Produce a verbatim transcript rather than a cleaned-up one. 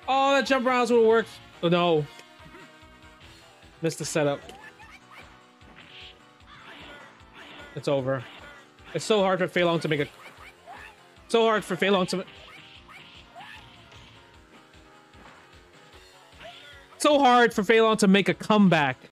Oh, that jump rounds will work. Oh no. Missed the setup. It's over. It's so hard for Fei Long to make a... So hard for Fei Long to... So hard for Fei Long to make a comeback.